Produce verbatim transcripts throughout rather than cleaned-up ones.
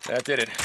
That did it.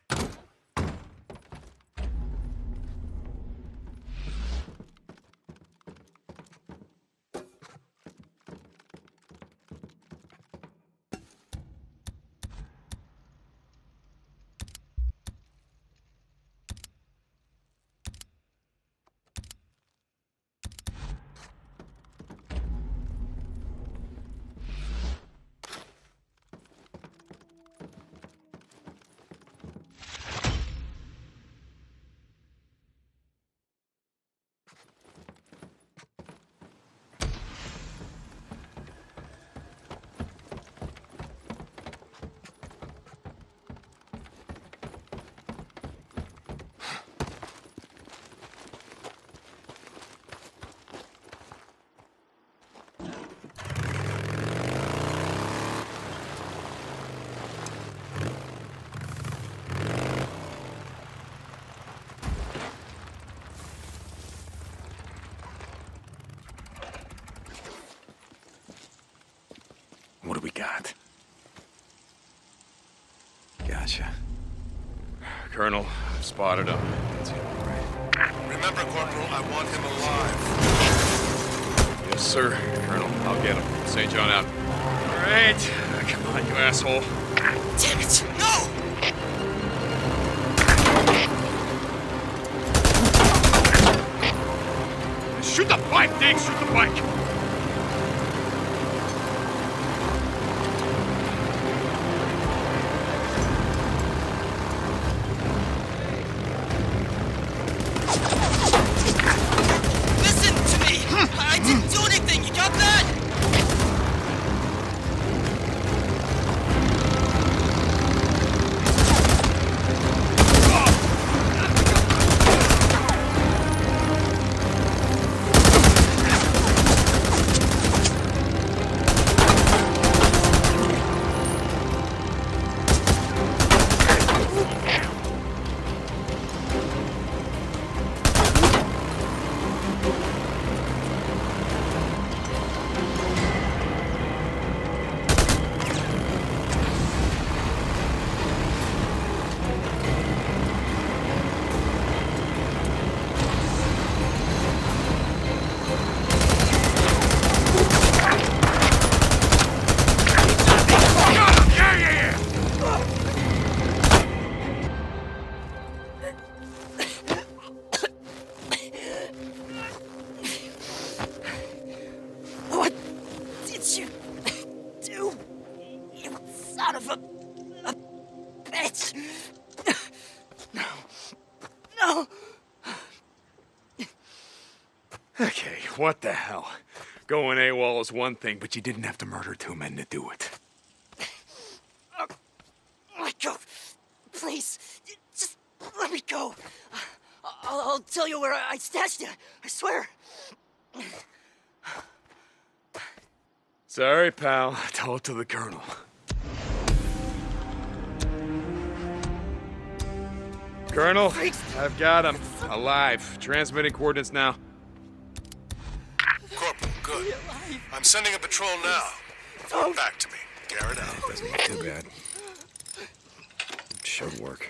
What do we got? Gotcha. Colonel, I've spotted him. That's him, right? Remember, Corporal, I want him alive. Yes, sir. Colonel, I'll get him. Saint John out. All right. Come on, you asshole. Damn it! No! Shoot the bike, Dave! Shoot the bike! Listen to me! I didn't do anything, you got that? Son of a... a bitch! No. No! Okay, what the hell? Going AWOL is one thing, but you didn't have to murder two men to do it. Oh, let go. Please. Just let me go. I'll, I'll tell you where I stashed it. I swear. Sorry, pal. Tell it to the Colonel. Colonel, I've got him. Alive. Transmitting coordinates now. Corporal, good. I'm sending a patrol now. Come back to me. Garrett out. Doesn't look too bad. Should work.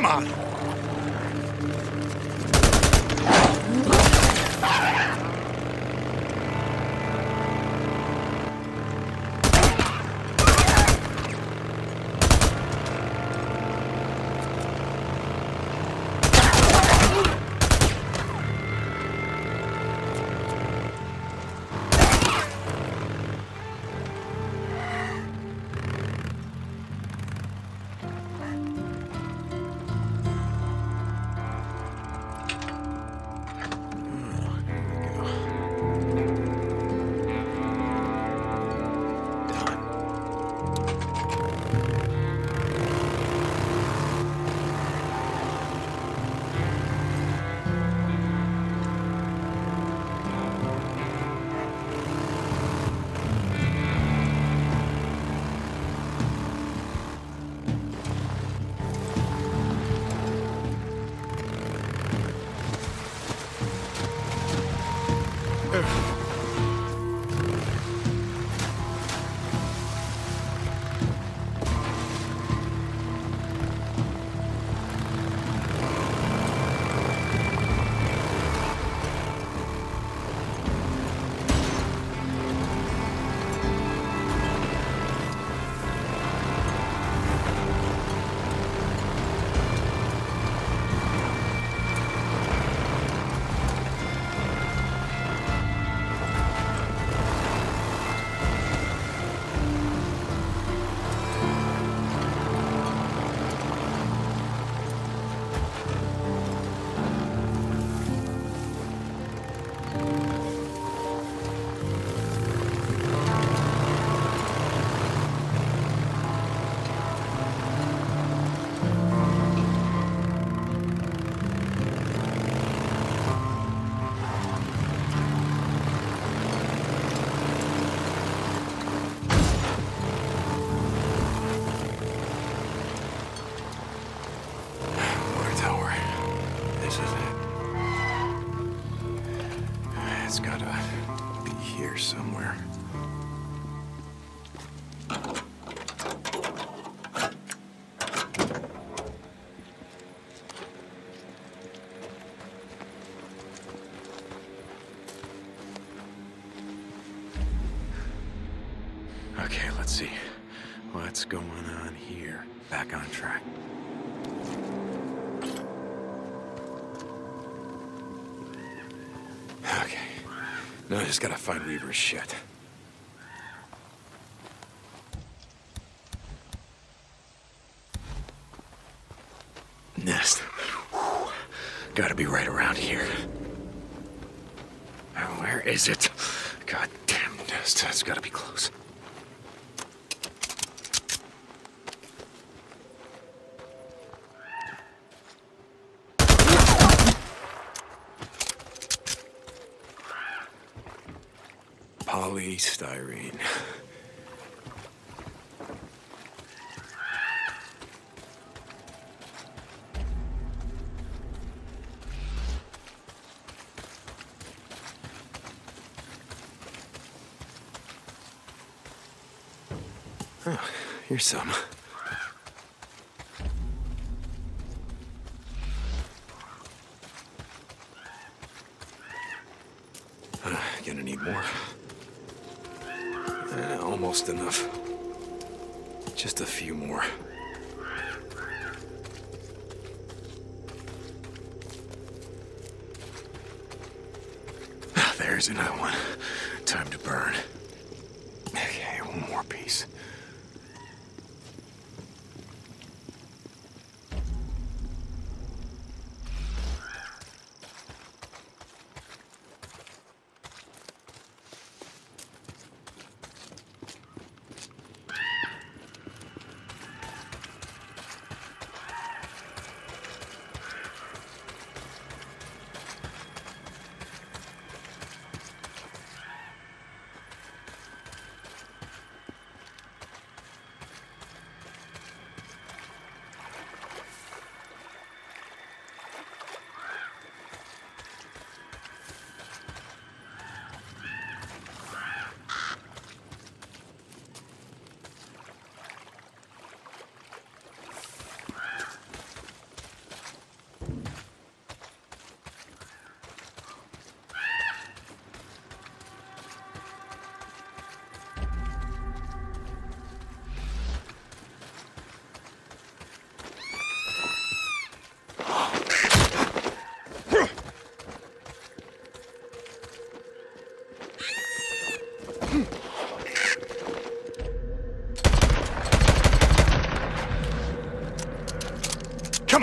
Come on! It's gotta be here somewhere. Okay, let's see. What's going on here? Back on track. Okay. Now I just gotta find Reaver's shit. Nest. Whew. Gotta be right around here. Oh, where is it? God damn nest. It's gotta be close. Polystyrene. Oh, here's some. Uh, gonna need more. Uh, almost enough. Just a few more. There's another one. Time to burn. Okay, one more piece.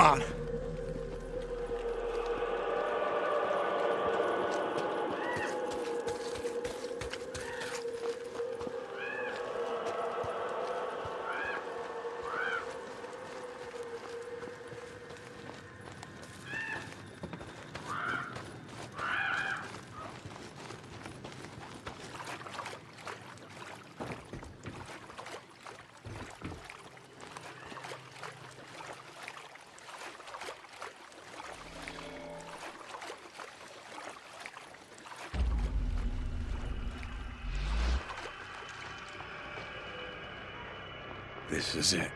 on. This is it.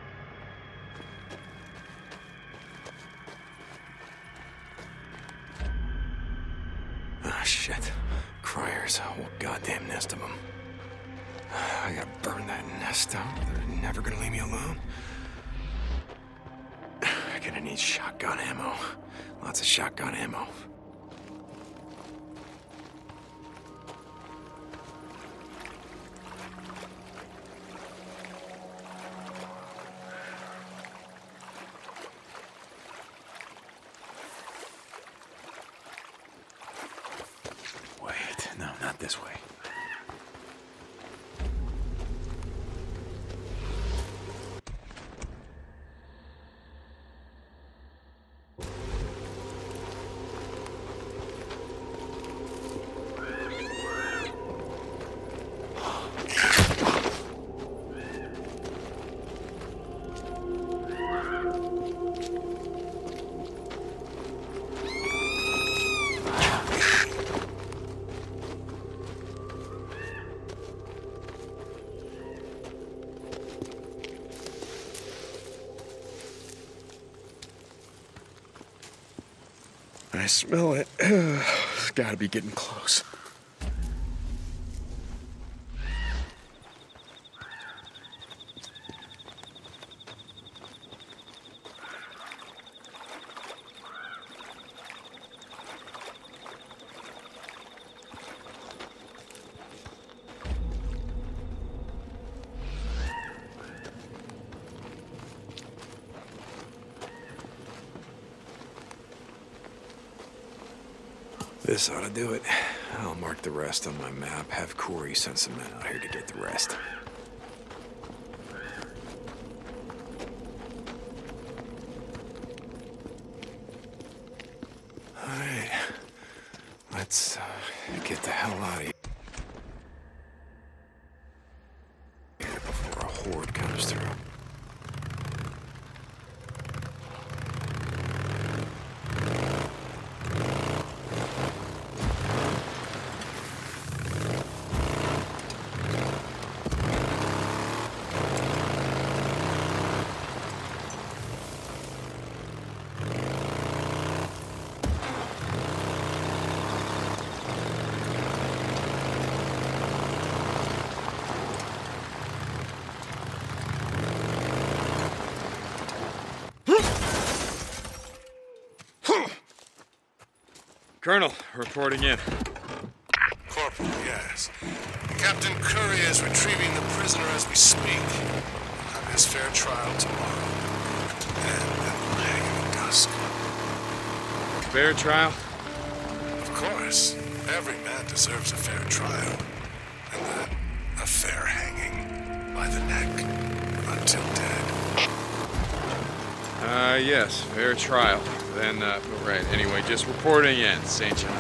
Ah, shit. Criers, a whole goddamn nest of them. I gotta burn that nest out. They're never gonna leave me alone. I'm gonna need shotgun ammo. Lots of shotgun ammo. No, not this way. I smell it. It's gotta be getting close. This ought to do it. I'll mark the rest on my map, have Corey send some men out here to get the rest. Alright, let's uh, get the hell out of here before a horde comes through. Colonel, reporting in. Corporal, yes. Captain Curry is retrieving the prisoner as we speak. He'll have his fair trial tomorrow. And then we'll hang in dusk. Fair trial? Of course. Every man deserves a fair trial. And then a fair hanging by the neck until dead. Uh, yes, fair trial. Then, uh, right, anyway, just reporting in, Saint John.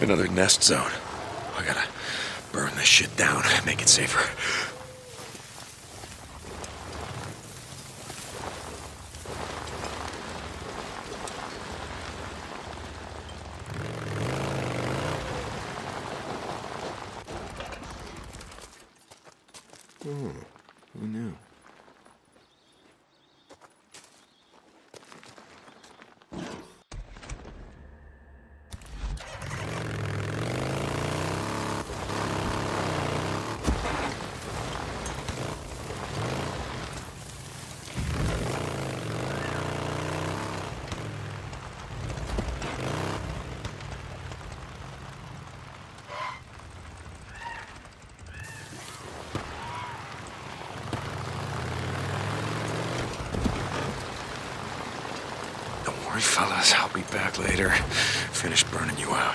Another nest zone. I gotta burn this shit down, make it safer. Hmm, who knew? Don't worry, fellas. I'll be back later. Finish burning you out.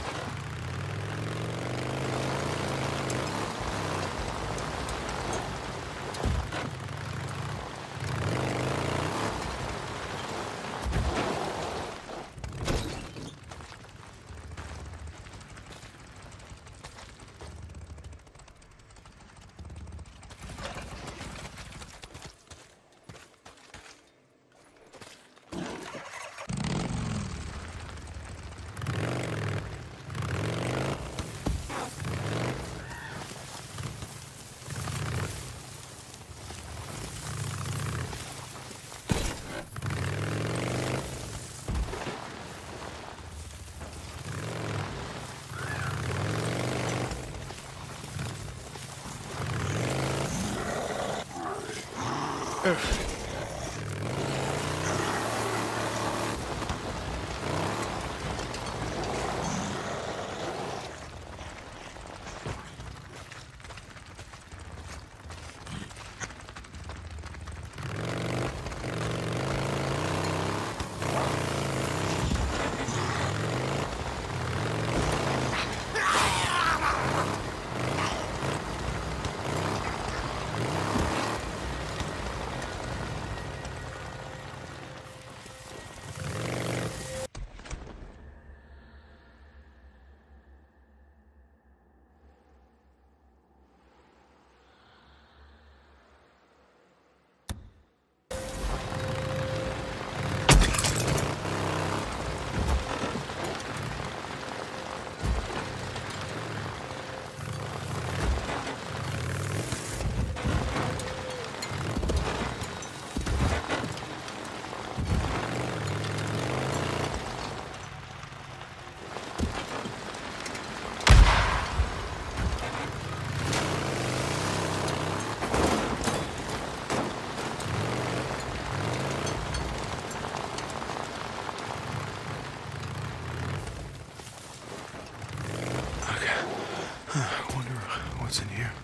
What's in here?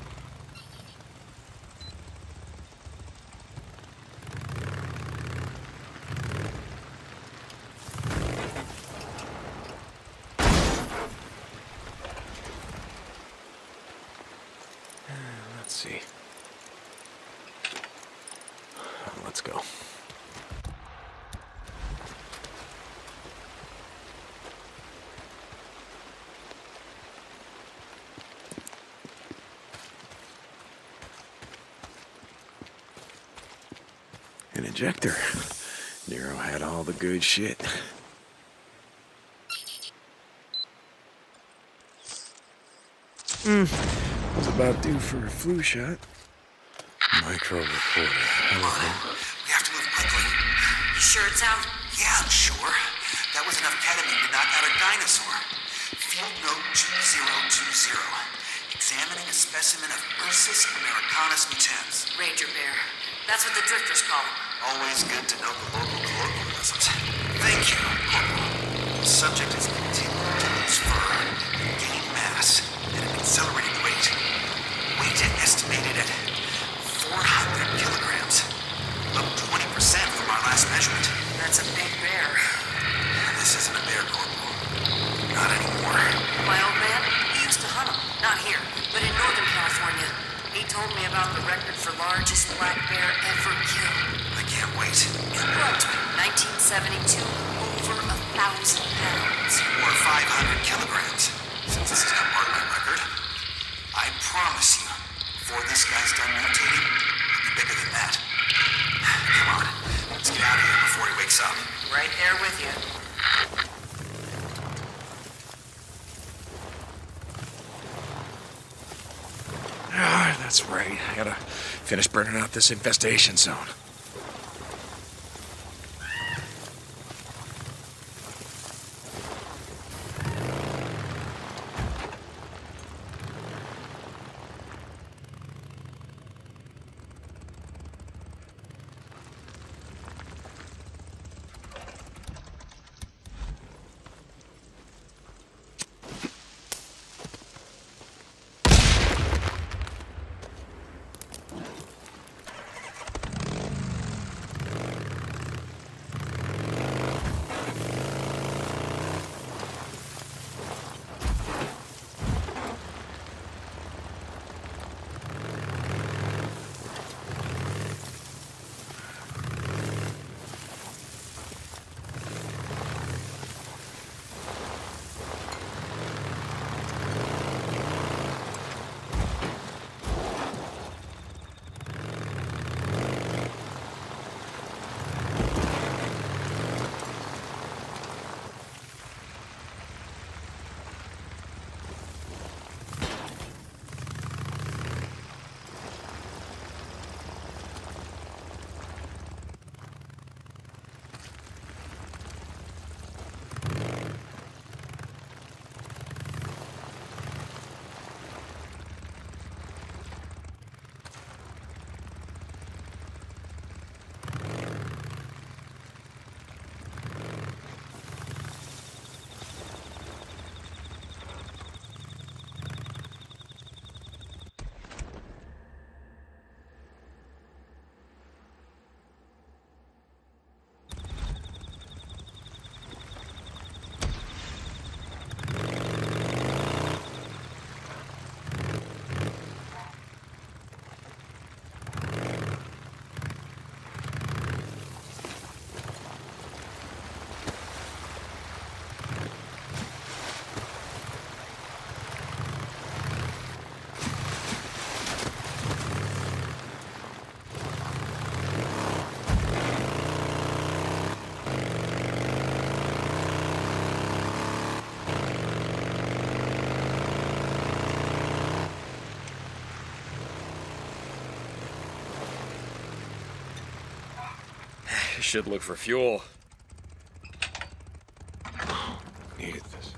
Let's see. Let's go. An ejector. Nero had all the good shit. Hmm. Was about due for a flu shot. Micro recorder. Come on. We have to move quickly. You sure it's out? Yeah, I'm sure. That was enough ketamine to knock out a dinosaur. Field note two zero two zero. Examining a specimen of Ursus americanus mutans. Ranger Bear. That's what the drifters call him. Always good to know the local colloquialisms. Thank you, Corporal. The subject is continuing to lose fur, gain mass, at an accelerating rate. Weight estimated at four hundred kilograms. Up twenty percent from our last measurement. That's a big bear. This isn't a bear, Corporal. Not anymore. My old man, he used to hunt them. Not here, but in Northern California. He told me about the record for largest black bear ever killed. I can't wait. New Brunswick, nineteen seventy-two, over a thousand pounds. Or five hundred kilograms. this guy's done mutating, he'll be bigger than that. Come on, let's get out of here before he wakes up. Right there with you. Ah, that's right. I gotta finish burning out this infestation zone. Should look for fuel. Needed this.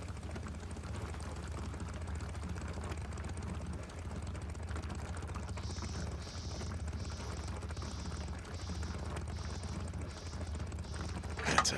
That's it.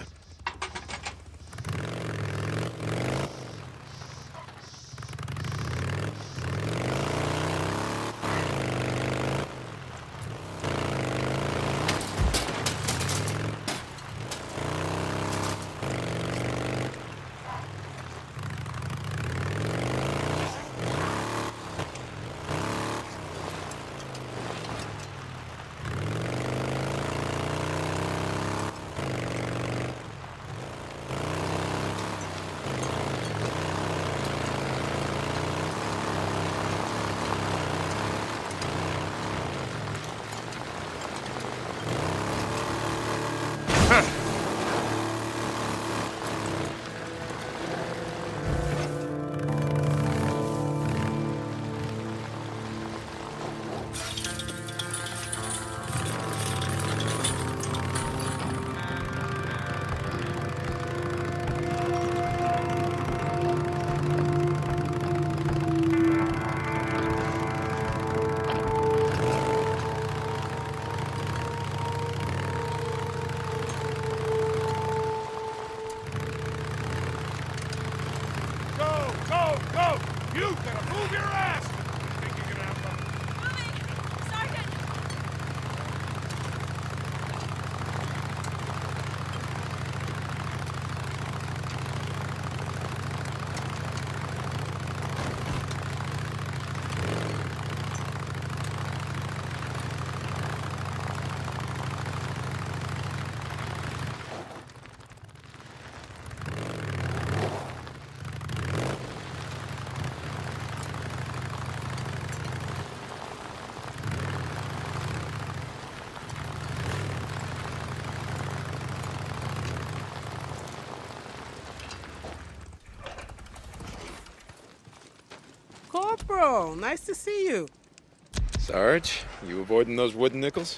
Corporal, nice to see you. Sarge, you avoiding those wooden nickels?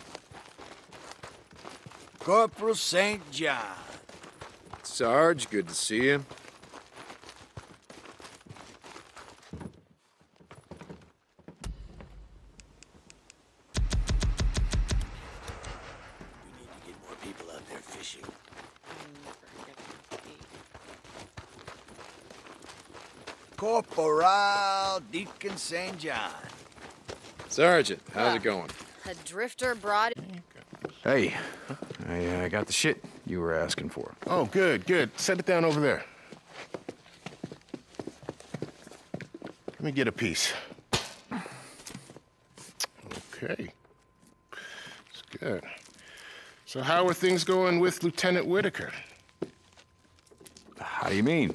Corporal Saint John. Sarge, good to see you. We need to get more people out there fishing. Corporal Deacon Saint John. Sergeant, how's Ah. it going? A drifter brought... Hey, I uh, got the shit you were asking for. Oh, good, good. Set it down over there. Let me get a piece. Okay. It's good. So how are things going with Lieutenant Whitaker? How do you mean?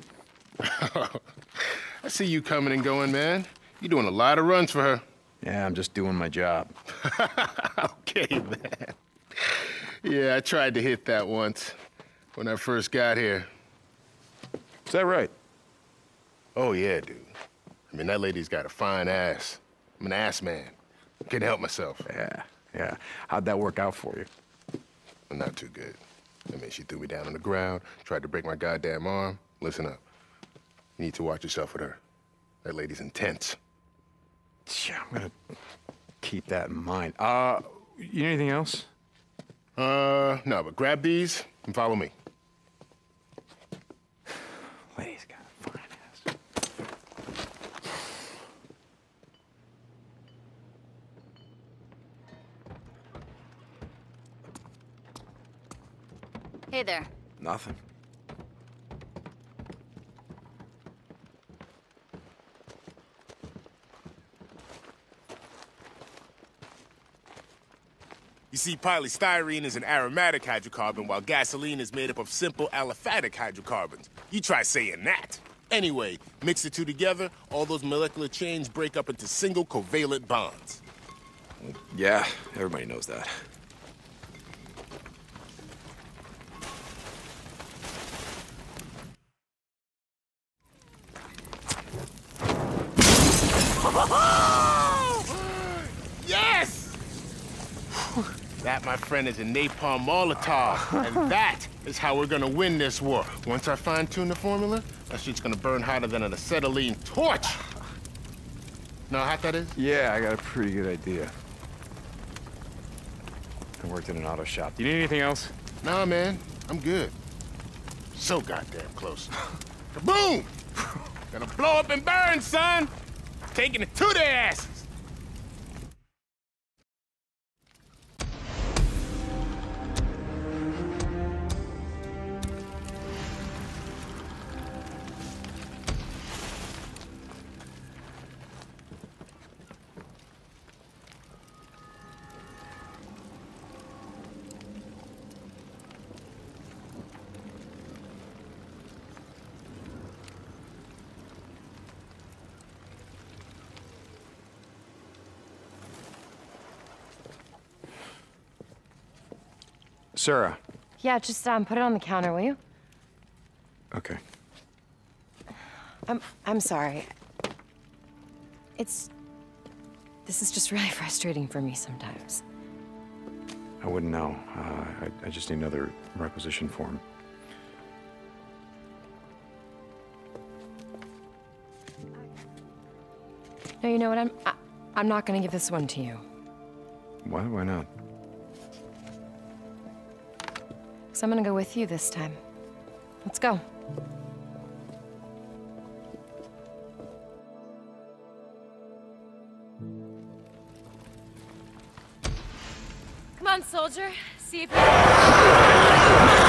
I see you coming and going, man. You're doing a lot of runs for her. Yeah, I'm just doing my job. Okay, man. Yeah, I tried to hit that once when I first got here. Is that right? Oh, yeah, dude. I mean, that lady's got a fine ass. I'm an ass man. Can't help myself. Yeah, yeah. How'd that work out for you? Well, not too good. I mean, she threw me down on the ground, tried to break my goddamn arm. Listen up. You need to watch yourself with her. That lady's intense. Yeah, I'm gonna keep that in mind. Uh, you need anything else? Uh, no, but grab these and follow me. Lady's got a fine ass. Hey there. Nothing. You see, polystyrene is an aromatic hydrocarbon, while gasoline is made up of simple aliphatic hydrocarbons. You try saying that. Anyway, mix the two together, all those molecular chains break up into single covalent bonds. Yeah, everybody knows that. Yes! That, my friend, is a napalm Molotov, and that is how we're gonna win this war. Once I fine-tune the formula, that shit's gonna burn hotter than an acetylene torch. Know how hot that is? Yeah, I got a pretty good idea. I worked in an auto shop. Do you need anything else? Nah, man, I'm good. So goddamn close. Kaboom! Gonna blow up and burn, son! Taking it to their asses! Sarah. Yeah, just um, put it on the counter, will you? Okay. I'm I'm sorry. It's this is just really frustrating for me sometimes. I wouldn't know. Uh, I, I just need another requisition form. No, you know what? I'm I, I'm not gonna give this one to you. Why? Why not? Because I'm gonna go with you this time. Let's go. Come on, soldier. See if you...